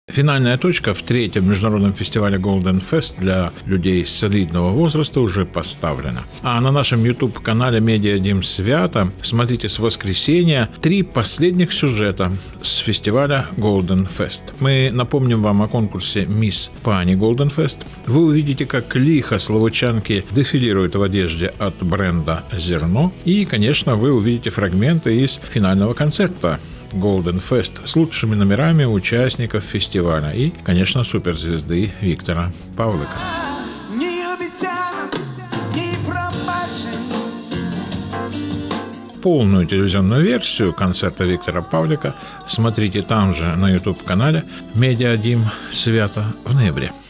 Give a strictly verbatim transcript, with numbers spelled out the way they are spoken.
Финальная точка в третьем международном фестивале Golden Fest для людей солидного возраста уже поставлена. А на нашем YouTube-канале Медиадим Свято смотрите с воскресенья три последних сюжета с фестиваля Golden Fest. Мы напомним вам о конкурсе «Мисс Пани Golden Fest». Вы увидите, как лихо словочанки дефилируют в одежде от бренда «Зерно». И, конечно, вы увидите фрагменты из финального концерта Golden Fest с лучшими номерами участников фестиваля и, конечно, суперзвезды Віктора Павлика. Полную телевизионную версию концерта Віктора Павлика смотрите там же на YouTube-канале Медиадим Свято в ноябре.